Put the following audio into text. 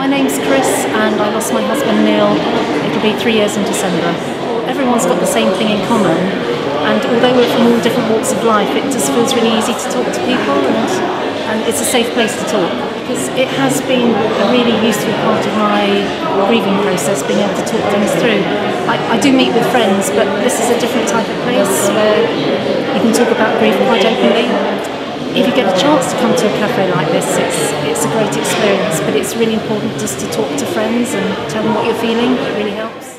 My name's Chris and I lost my husband Neil. It'll be 3 years in December. Everyone's got the same thing in common, and although we're from all different walks of life, it just feels really easy to talk to people, and it's a safe place to talk, because it has been a really useful part of my grieving process, being able to talk things through. I do meet with friends, but this is a different type of place where you can talk about grief quite openly. If you get a chance to come to a cafe like this, it's a great experience, but it's really important just to talk to friends and tell them what you're feeling. It really helps.